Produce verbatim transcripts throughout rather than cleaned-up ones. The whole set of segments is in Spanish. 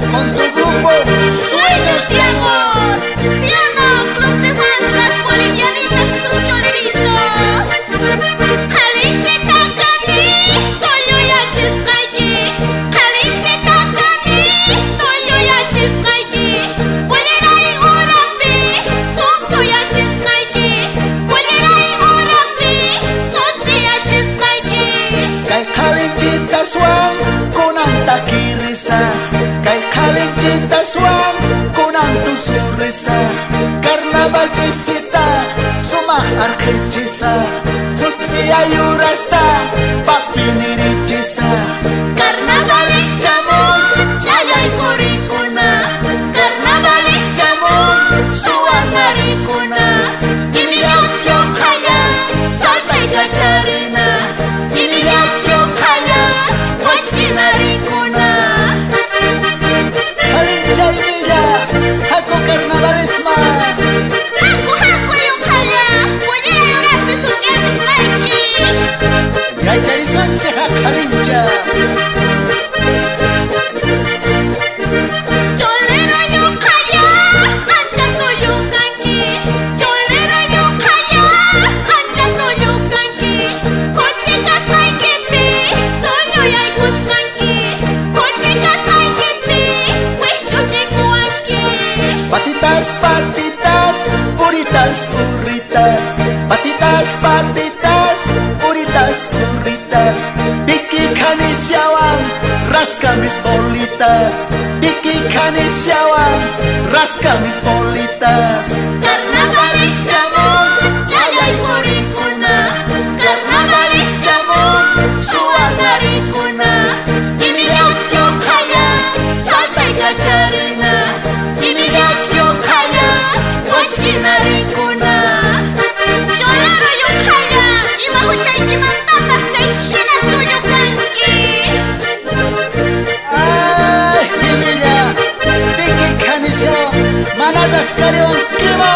con tu grupo Sueños de Amor. Piano, club de fans, las bolivianitas y sus choleritos. Halinchita kani, toyo ya chiscayi. Halinchita kani, toyo ya chiscayi. Pulirai urapi, sunsu ya chiscayi. Pulirai urapi, sunsu ya chiscayi. Kay Halinchita Swan kunang takirisa. Kay Halinchita Swan kunang tusurisa. Carnaval chisita sumah archechisa. Sutria yurasta papiniri chisa. Carnavalis chamon, chayay kurikuna. Carnavalis chamon, suanarikuna. Imigas yo kayas, saltay gacharina. Imigas yo kayas, wachkinarikuna. Halinchay mira, hako carnavalisma. Haku haku yung kaya, punya yurat besuknya lagi. Gachari sonche hak halincha. Cholera yung kaya, andyan to yung kanki. Cholera yung kaya, andyan to yung kanki. Kochikas ay kipi, tonyo yay kuskanki. Kochikas ay kipi, wichuchi kuanki. Patitas, patitas, puritas, uritas. Patitas, patitas, puritas, uritas. Piki kanisyawan, rasca mis bolitas. Piki kanisyawan, rasca mis bolitas. Carnavalis chamon, chayay kurikuna. Carnavalis chamon, suanarikuna. Imigas yo kayas, saltay gacharina. Imigas yo kayas, wachkinarikuna. Cholera yo kaya, imahuchay kimantatah chay hinas tuyo kanki. Ay, mira, piki kanisyo, manazas kariwan kima.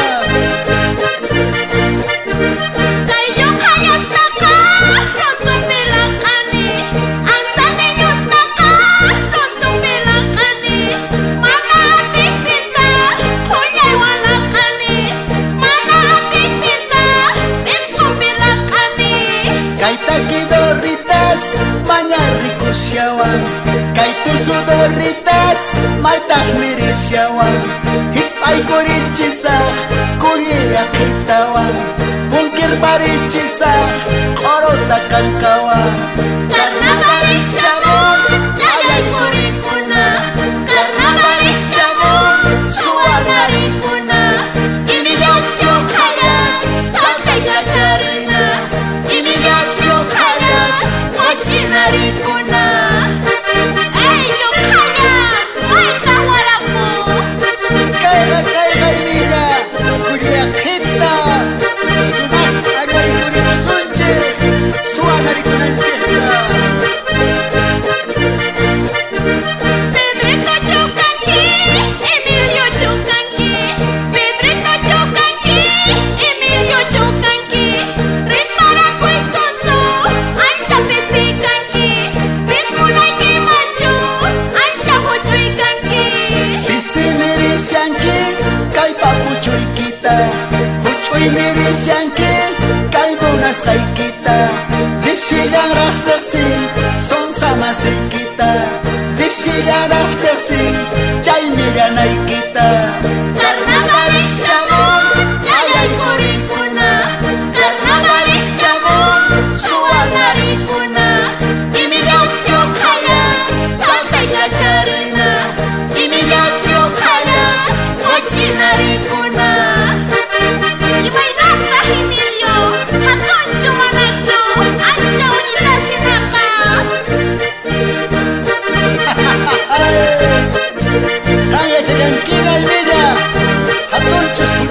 Kayo kayas taka, rontong bilang ani. Ang sanenyos taka, rontong bilang ani. Mana ating pita, kunyay walang ani. Mana ating pita, isko bilang ani. Kay takidoritas, manyarikusyawan. Kay tusudoritas, may takmirisyawan. Hispay kurichisa, kuliya kitawan. Bungkir barichisa, korota kangkawan. Carnavalis chamon, chayay kurikuna. Carnavalis chamon, suanarikuna. Imigas yo kayas, saltay gacharina. Imigas yo kayas, wachinarikuna. Ey, yo kaya, ay kawala mo. Kaya kay kay mira, kuliya kita. Sumat agay kurimusunche, suanarikunancheta. Pedrito Chucanqui, Emilio Chucanqui. Pedrito Chucanqui, Emilio Chucanqui. Riparaco y Soso, ancha pesicanqui. Pismulay y macho, ancha huchuicanqui. Bisimirisanki, kay papuchoy kita. Puchoy mirisanki, kay bunas kay kita. Zishigang raksaksi, son sama si kita. Zishigang raksaksi, chay miganay kita. Carnavalis chamon, chayay kurikuna. Carnavalis chamon, suanarikuna. Imigas yo kayas, saltay gacharina. Imigas yo kayas, wachinarikuna. Imaynata Emilio, hakoncho manacho, ancha unitas sinapa. Kaya jagan kira mira, hatunchos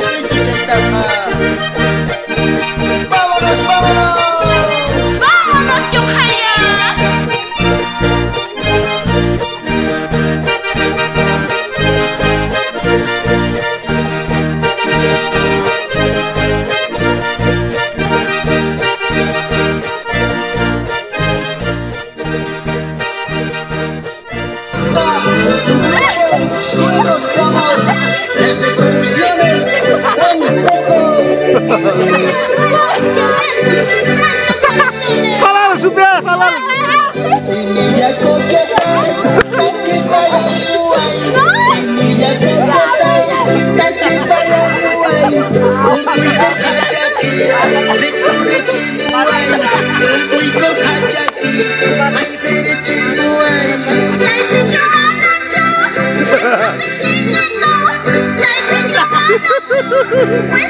Halal supaya halal. Niña coqueta, taquita y amuay. Niña coqueta, taquita y amuay. Kumpuy ko hajaki, zikure chimuay. Kumpuy ko hajaki, asere chimuay. Life is